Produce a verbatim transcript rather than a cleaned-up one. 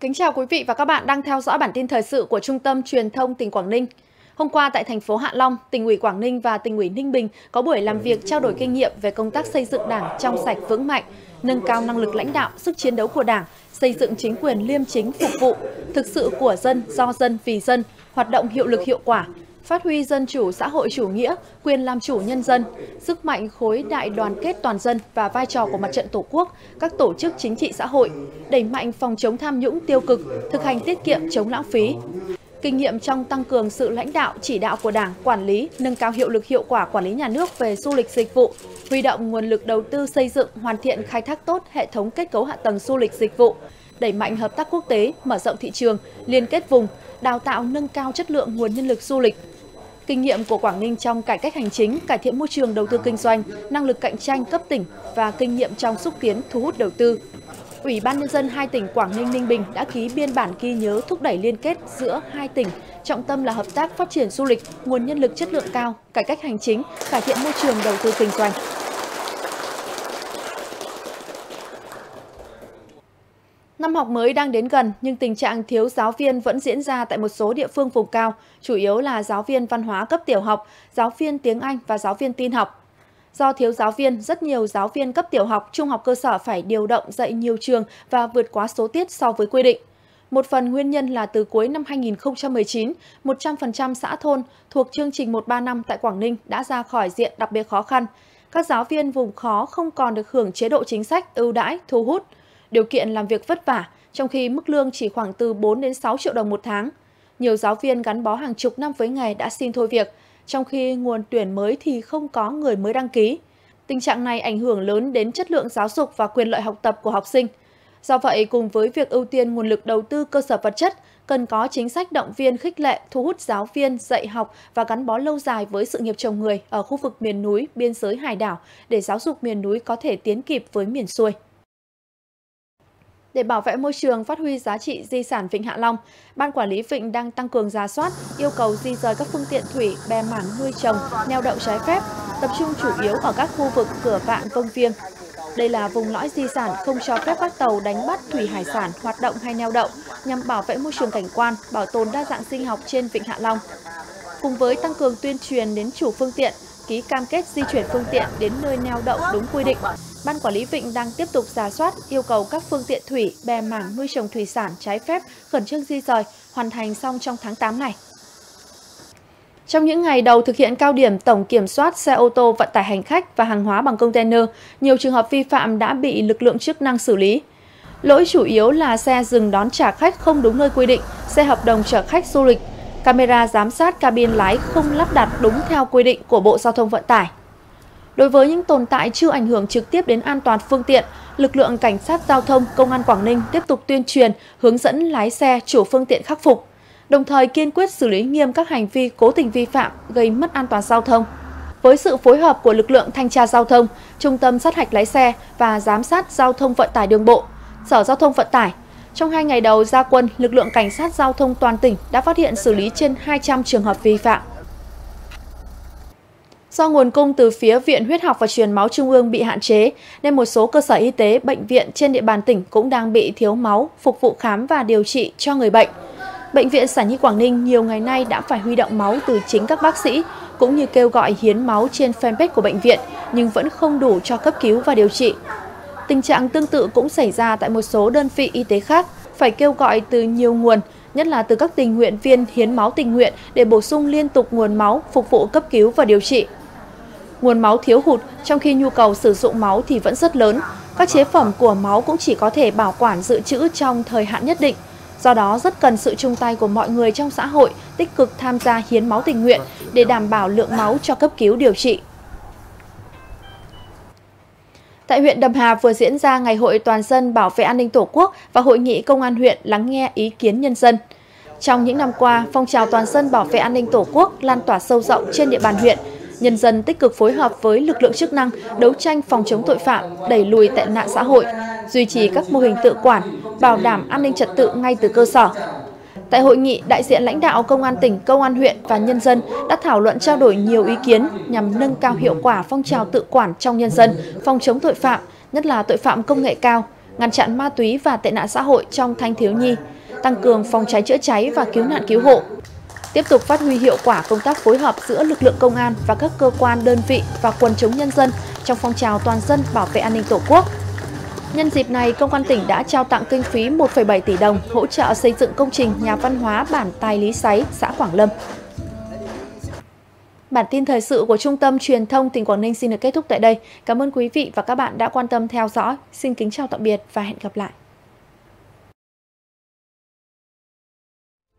Kính chào quý vị và các bạn đang theo dõi bản tin thời sự của Trung tâm Truyền thông tỉnh Quảng Ninh. Hôm qua tại thành phố Hạ Long, Tỉnh ủy Quảng Ninh và Tỉnh ủy Ninh Bình có buổi làm việc trao đổi kinh nghiệm về công tác xây dựng Đảng trong sạch vững mạnh, nâng cao năng lực lãnh đạo, sức chiến đấu của Đảng, xây dựng chính quyền liêm chính phục vụ, thực sự của dân, do dân, vì dân, hoạt động hiệu lực hiệu quả, phát huy dân chủ xã hội chủ nghĩa, quyền làm chủ nhân dân, sức mạnh khối đại đoàn kết toàn dân và vai trò của Mặt trận Tổ quốc, các tổ chức chính trị xã hội, đẩy mạnh phòng chống tham nhũng tiêu cực, thực hành tiết kiệm chống lãng phí. Kinh nghiệm trong tăng cường sự lãnh đạo, chỉ đạo của Đảng, quản lý, nâng cao hiệu lực hiệu quả quản lý nhà nước về du lịch dịch vụ, huy động nguồn lực đầu tư xây dựng, hoàn thiện khai thác tốt hệ thống kết cấu hạ tầng du lịch dịch vụ, đẩy mạnh hợp tác quốc tế, mở rộng thị trường, liên kết vùng, đào tạo nâng cao chất lượng nguồn nhân lực du lịch. Kinh nghiệm của Quảng Ninh trong cải cách hành chính, cải thiện môi trường đầu tư kinh doanh, năng lực cạnh tranh cấp tỉnh và kinh nghiệm trong xúc tiến thu hút đầu tư. Ủy ban Nhân dân hai tỉnh Quảng Ninh, Ninh Bình đã ký biên bản ghi nhớ thúc đẩy liên kết giữa hai tỉnh, trọng tâm là hợp tác phát triển du lịch, nguồn nhân lực chất lượng cao, cải cách hành chính, cải thiện môi trường đầu tư kinh doanh. Năm học mới đang đến gần nhưng tình trạng thiếu giáo viên vẫn diễn ra tại một số địa phương vùng cao, chủ yếu là giáo viên văn hóa cấp tiểu học, giáo viên tiếng Anh và giáo viên tin học. Do thiếu giáo viên, rất nhiều giáo viên cấp tiểu học, trung học cơ sở phải điều động dạy nhiều trường và vượt quá số tiết so với quy định. Một phần nguyên nhân là từ cuối năm hai nghìn không trăm mười chín, một trăm phần trăm xã thôn thuộc chương trình một ba năm tại Quảng Ninh đã ra khỏi diện đặc biệt khó khăn. Các giáo viên vùng khó không còn được hưởng chế độ chính sách ưu đãi, thu hút, điều kiện làm việc vất vả, trong khi mức lương chỉ khoảng từ bốn đến sáu triệu đồng một tháng. Nhiều giáo viên gắn bó hàng chục năm với nghề đã xin thôi việc, trong khi nguồn tuyển mới thì không có người mới đăng ký. Tình trạng này ảnh hưởng lớn đến chất lượng giáo dục và quyền lợi học tập của học sinh. Do vậy, cùng với việc ưu tiên nguồn lực đầu tư cơ sở vật chất, cần có chính sách động viên khích lệ, thu hút giáo viên dạy học và gắn bó lâu dài với sự nghiệp trồng người ở khu vực miền núi, biên giới hải đảo để giáo dục miền núi có thể tiến kịp với miền xuôi. Để bảo vệ môi trường, phát huy giá trị di sản Vịnh Hạ Long, Ban Quản lý Vịnh đang tăng cường rà soát, yêu cầu di rời các phương tiện thủy, bè mảng nuôi trồng, neo đậu trái phép, tập trung chủ yếu ở các khu vực Cửa Vạn, Vông Viêng. Đây là vùng lõi di sản không cho phép các tàu đánh bắt thủy hải sản hoạt động hay neo đậu, nhằm bảo vệ môi trường cảnh quan, bảo tồn đa dạng sinh học trên Vịnh Hạ Long. Cùng với tăng cường tuyên truyền đến chủ phương tiện, ký cam kết di chuyển phương tiện đến nơi neo đậu đúng quy định, Ban Quản lý Vịnh đang tiếp tục rà soát, yêu cầu các phương tiện thủy, bè mảng nuôi trồng thủy sản trái phép khẩn trương di rời, hoàn thành xong trong tháng tám này. Trong những ngày đầu thực hiện cao điểm tổng kiểm soát xe ô tô vận tải hành khách và hàng hóa bằng container, nhiều trường hợp vi phạm đã bị lực lượng chức năng xử lý. Lỗi chủ yếu là xe dừng đón trả khách không đúng nơi quy định, xe hợp đồng chở khách du lịch, camera giám sát cabin lái không lắp đặt đúng theo quy định của Bộ Giao thông Vận tải. Đối với những tồn tại chưa ảnh hưởng trực tiếp đến an toàn phương tiện, lực lượng Cảnh sát Giao thông Công an Quảng Ninh tiếp tục tuyên truyền, hướng dẫn lái xe, chủ phương tiện khắc phục, đồng thời kiên quyết xử lý nghiêm các hành vi cố tình vi phạm gây mất an toàn giao thông. Với sự phối hợp của lực lượng thanh tra giao thông, Trung tâm sát hạch lái xe và giám sát giao thông vận tải đường bộ, Sở Giao thông Vận tải, trong hai ngày đầu ra quân, lực lượng Cảnh sát Giao thông toàn tỉnh đã phát hiện xử lý trên hai trăm trường hợp vi phạm. Do nguồn cung từ phía Viện Huyết học và Truyền máu Trung ương bị hạn chế, nên một số cơ sở y tế, bệnh viện trên địa bàn tỉnh cũng đang bị thiếu máu, phục vụ khám và điều trị cho người bệnh. Bệnh viện Sản Nhi Quảng Ninh nhiều ngày nay đã phải huy động máu từ chính các bác sĩ, cũng như kêu gọi hiến máu trên fanpage của bệnh viện, nhưng vẫn không đủ cho cấp cứu và điều trị. Tình trạng tương tự cũng xảy ra tại một số đơn vị y tế khác, phải kêu gọi từ nhiều nguồn, nhất là từ các tình nguyện viên hiến máu tình nguyện để bổ sung liên tục nguồn máu phục vụ cấp cứu và điều trị. Nguồn máu thiếu hụt, trong khi nhu cầu sử dụng máu thì vẫn rất lớn. Các chế phẩm của máu cũng chỉ có thể bảo quản dự trữ trong thời hạn nhất định. Do đó, rất cần sự chung tay của mọi người trong xã hội tích cực tham gia hiến máu tình nguyện để đảm bảo lượng máu cho cấp cứu điều trị. Tại huyện Đầm Hà vừa diễn ra Ngày hội Toàn dân bảo vệ an ninh Tổ quốc và Hội nghị Công an huyện lắng nghe ý kiến nhân dân. Trong những năm qua, phong trào toàn dân bảo vệ an ninh Tổ quốc lan tỏa sâu rộng trên địa bàn huyện. Nhân dân tích cực phối hợp với lực lượng chức năng, đấu tranh phòng chống tội phạm, đẩy lùi tệ nạn xã hội, duy trì các mô hình tự quản, bảo đảm an ninh trật tự ngay từ cơ sở. Tại hội nghị, đại diện lãnh đạo Công an tỉnh, Công an huyện và nhân dân đã thảo luận trao đổi nhiều ý kiến nhằm nâng cao hiệu quả phong trào tự quản trong nhân dân, phòng chống tội phạm, nhất là tội phạm công nghệ cao, ngăn chặn ma túy và tệ nạn xã hội trong thanh thiếu nhi, tăng cường phòng cháy chữa cháy và cứu nạn cứu hộ. Tiếp tục phát huy hiệu quả công tác phối hợp giữa lực lượng công an và các cơ quan đơn vị và quần chúng nhân dân trong phong trào toàn dân bảo vệ an ninh Tổ quốc. Nhân dịp này, Công an tỉnh đã trao tặng kinh phí một phẩy bảy tỷ đồng hỗ trợ xây dựng công trình nhà văn hóa bản Tài Lý Sáy, xã Quảng Lâm. Bản tin thời sự của Trung tâm Truyền thông tỉnh Quảng Ninh xin được kết thúc tại đây. Cảm ơn quý vị và các bạn đã quan tâm theo dõi. Xin kính chào tạm biệt và hẹn gặp lại.